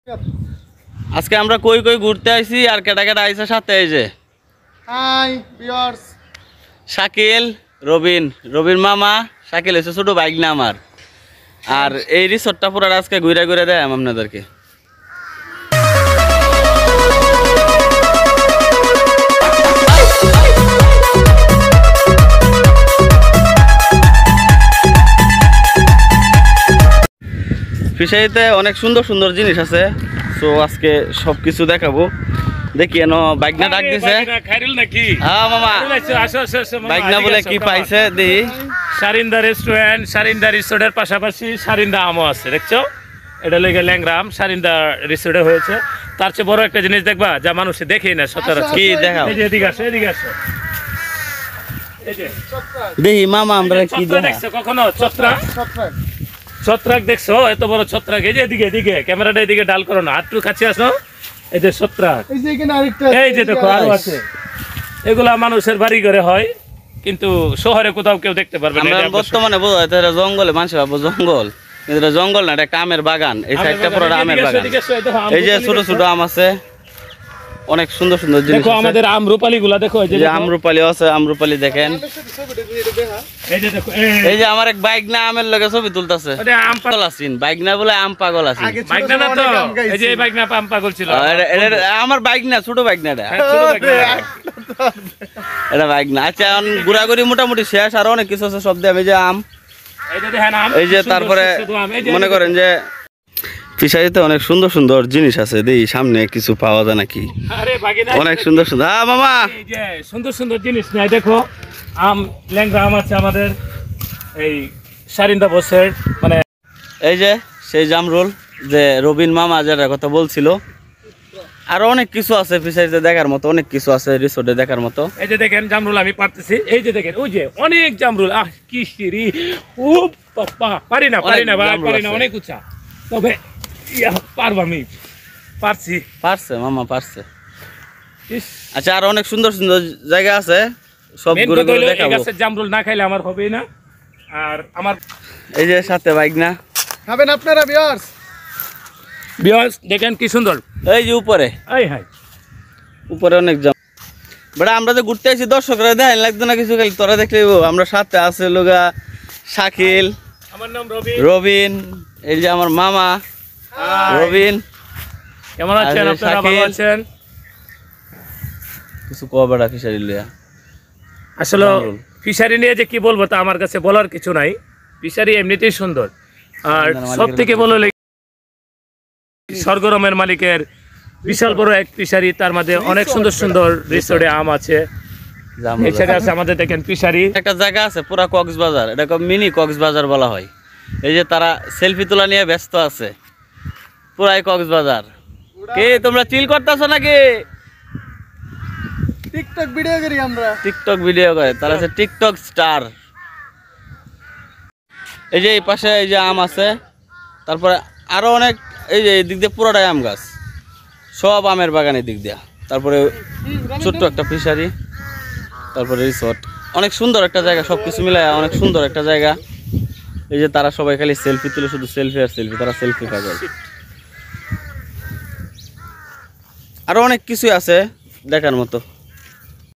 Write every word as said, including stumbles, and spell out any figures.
আজকে আমরা কই কই ঘুরতে আইছি আর কেটা কেটা আইছে সাথে এই যে হাই ভিউয়ার্স শাকিল রবিন রবিন মামা শাকিল হচ্ছে ছোট বাইক না আমার আর এই রিসোর্টটা পুরো আজকে ঘুরে ঘুরে দেয় আপনাদেরকে ফিশারিতে অনেক সুন্দর সুন্দর জিনিস আছে তো আজকে সবকিছু দেখাবো দেখি এনো বাইক না ডাক দিছে হ্যাঁ মামা বাইক না বলে কি পাইছে দেখি সারিন্দা রেস্টুরেন্ট সারিন্দা রিসোর্টের পাশাপাশি সারিন্দা আমও আছে দেখছো এটা লইগে ল্যাংরাম সারিন্দা রিসোর্টে হয়েছে তার চেয়ে বড় একটা জিনিস দেখবা যা মানুষ দেখেই না সচরাচর কি দেখাও এই যে এদিকে আসো এদিকে আসো এই যে দেখি মামা আমরা কি দেখছো কখনো ছত্রাক ছত্রাক দেখছো এত বড় ছত্রাক এই যে এদিকে এদিকে ক্যামেরাটা এদিকে ডাল করো না একটু কাছে আসো এই যে ছত্রাক এই যে এখানে আরেকটা এই যে দেখো আরো আছে এগুলা মানুষের বাড়ি ঘরে হয় কিন্তু শহরে কোথাও কেউ দেখতে পারবে না আমরা বর্তমানে বোঝা যায় এটা জঙ্গলে মানুষ ভাবো জঙ্গল কিন্তু এটা জঙ্গল না এটা কামের বাগান এই সাইডটা পুরো আমের বাগান এই যে ছোট ছোট আম আছে অনেক সুন্দর সুন্দর জিনিস দেখো আমাদের আম রূপালী গুলা দেখো এই যে আম রূপালী আছে আম রূপালী দেখেন এই যে দেখো এই যে আমার এক বাইক না আমের লগে ছবি তুলতাছে এটা আম পাগল আছেন বাইক না বলে আম পাগল আছেন বাইক না তো এই যে এই বাইক না আম পাগল ছিল আমার বাইক না ছোট বাইক না এটা ছোট বাইক না এটা বাইক না আচ্ছা এখন ঘোরাঘুরি মোটামুটি শেষ আর অনেক কিছু আছে সব দিয়ে যে আম এই যে দেখেন আম এই যে তারপরে মনে করেন যে ফিশারিতে অনেক সুন্দর সুন্দর জিনিস আছে দেখি সামনে কিছু পাওয়া যায় নাকি আরে ভাগিনা অনেক সুন্দর সুন্দর হ্যাঁ মামা এই যে সুন্দর সুন্দর জিনিস নাই দেখো আম ল্যাংড়া আম আছে আমাদের এই সারিন্দা বসের মানে এই যে সেই জামরুল যে রবিন মামা যেটার কথা বলছিল আর অনেক কিছু আছে ফিশারিতে দেখার মতো অনেক কিছু আছে রিসোর্টে দেখার মতো এই যে দেখেন জামরুল আমি পারতেছি এই যে দেখেন ওই যে অনেক জামরুল আহ কি সিঁড়ি ও বাবা পারি না পারি না ভাই পারি না অনেক উঁচা তবে ইয়া পারবো আমি পারছি পারছে মামা পারছে আচ্ছা আর অনেক সুন্দর সুন্দর জায়গা আছে সব ঘুরে ঘুরে দেখাবো এই গাছের জামরুল না খাইলে আমার হবেই না আর আমার এই যে সাথে বাইক না খাবেন আপনারা ভিউয়ার্স ভিউয়ার্স দেখেন কি সুন্দর এই যে উপরে এই হাই উপরে অনেক জাম বড় আমরা যে ঘুরতে আইছি দর্শকরা দেখেন লাগতো না কিছু খালি তোরা দেখলে আমরা সাথে আছে লোগা শাকিল আমার নাম রবিন রবিন এই যে আমার মামা রবিন কেমন আছেন আপনারা ভালো আছেন কিছু কোয়াবাড়া ফিশারি লিয়া আসলে ফিশারি নিয়ে যে কি বলবো তা আমার কাছে বলার কিছু নাই ফিশারি এমনিতেই সুন্দর আর সব থেকে বলো স্বর্গরমের মালিকের বিশাল বড় এক ফিশারি তার মধ্যে অনেক সুন্দর সুন্দর রিসোর্টে আম আছে এই সাইডে আছে আমাদের দেখেন ফিশারি একটা জায়গা আছে পুরা কক্সবাজার এটাকে মিনি কক্সবাজার বলা হয় এই যে তারা সেলফি তোলা নিয়ে ব্যস্ত আছে পুরাই কক্সবাজার কে তোমরা চিল করতেছো নাকি টিকটক ভিডিও করি আমরা টিকটক ভিডিও করে তারা আছে টিকটক স্টার এই যে এই পাশে এই যে আম আছে তারপরে আরো অনেক এই যে এই দিক দিয়ে পুরোটাই আম গাছ সব আমের বাগানের দিক দিয়া তারপরে ছোট্ট একটা ফিশারি তারপরে রিসোর্ট অনেক সুন্দর একটা জায়গা সব কিছু মিলায় অনেক সুন্দর একটা জায়গা এই যে তারা সবাই খালি সেলফি তুলে শুধু সেলফি আর সেলফি তারা সেলফি পাগল আরো অনেক কিছুই আছে দেখার মতো